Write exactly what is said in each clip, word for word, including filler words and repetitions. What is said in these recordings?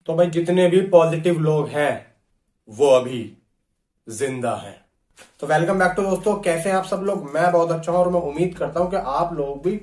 तो भाई जितने भी पॉजिटिव लोग हैं वो अभी जिंदा हैं। तो वेलकम बैक टू दोस्तों, कैसे हैं आप सब लोग। मैं बहुत अच्छा हूं और मैं उम्मीद करता हूं कि आप लोग भी।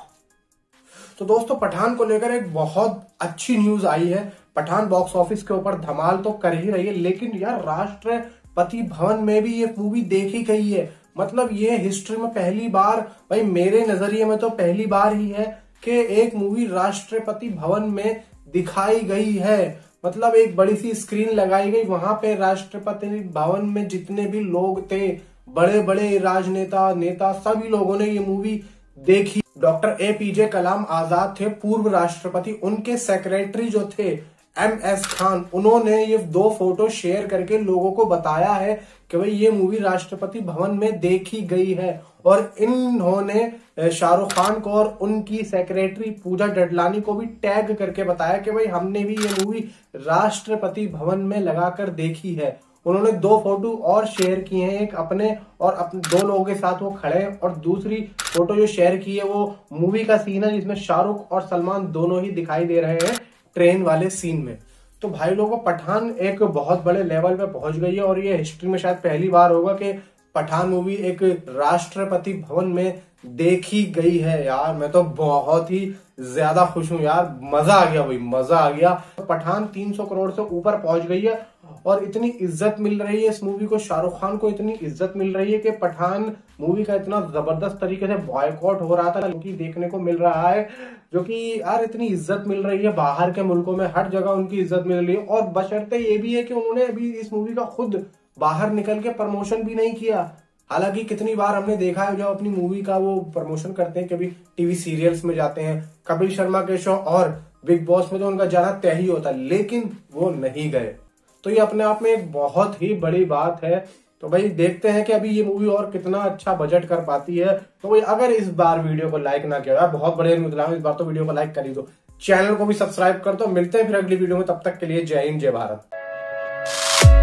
तो दोस्तों पठान को लेकर एक बहुत अच्छी न्यूज आई है। पठान बॉक्स ऑफिस के ऊपर धमाल तो कर ही रही है, लेकिन यार राष्ट्रपति भवन में भी ये मूवी देखी गई है। मतलब ये हिस्ट्री में पहली बार, भाई मेरे नजरिए में तो पहली बार ही है कि एक मूवी राष्ट्रपति भवन में दिखाई गई है। मतलब एक बड़ी सी स्क्रीन लगाई गई, वहां पे राष्ट्रपति भवन में जितने भी लोग थे, बड़े बड़े राजनेता नेता, सभी लोगों ने ये मूवी देखी। डॉक्टर एपीजे कलाम आजाद थे पूर्व राष्ट्रपति, उनके सेक्रेटरी जो थे एम एस खान, उन्होंने ये दो फोटो शेयर करके लोगों को बताया है कि भाई ये मूवी राष्ट्रपति भवन में देखी गई है। और इन्होंने शाहरुख खान को और उनकी सेक्रेटरी पूजा डडलानी को भी टैग करके बताया कि भाई हमने भी ये मूवी राष्ट्रपति भवन में लगाकर देखी है। उन्होंने दो फोटो और शेयर किए हैं, एक अपने और अपने दो लोगों के साथ वो खड़े हैं, और दूसरी फोटो जो शेयर की है वो मूवी का सीन है जिसमें शाहरुख और सलमान दोनों ही दिखाई दे रहे हैं ट्रेन वाले सीन में। तो भाई लोगों, पठान एक बहुत बड़े लेवल पे पहुंच गई है और ये हिस्ट्री में शायद पहली बार होगा कि पठान मूवी एक राष्ट्रपति भवन में देखी गई है। यार मैं तो बहुत ही ज्यादा खुश हूं यार, मजा आ गया भाई, मजा आ गया। पठान तीन सौ करोड़ से ऊपर पहुंच गई है और इतनी इज्जत मिल रही है इस मूवी को, शाहरुख खान को इतनी इज्जत मिल रही है कि पठान मूवी का इतना जबरदस्त तरीके से बॉयकॉट हो रहा था, क्योंकि देखने को मिल रहा है जो कि यार इतनी इज्जत मिल रही है बाहर के मुल्कों में, हर जगह उनकी इज्जत मिल रही है। और बशर्ते ये भी है कि उन्होंने अभी इस मूवी का खुद बाहर निकल के प्रमोशन भी नहीं किया। हालांकि कितनी बार हमने देखा है जब अपनी मूवी का वो प्रमोशन करते हैं, कभी टीवी सीरियल्स में जाते हैं, कपिल शर्मा के शो और बिग बॉस में तो उनका जाना तय ही होता, लेकिन वो नहीं गए। तो ये अपने आप में एक बहुत ही बड़ी बात है। तो भाई देखते हैं कि अभी ये मूवी और कितना अच्छा बजट कर पाती है। तो भाई अगर इस बार वीडियो को लाइक ना किया, बहुत बड़े न्यूज इस बार तो वीडियो को लाइक कर ही दो, चैनल को भी सब्सक्राइब कर दो। मिलते हैं फिर अगली वीडियो में, तब तक के लिए जय हिंद जय भारत।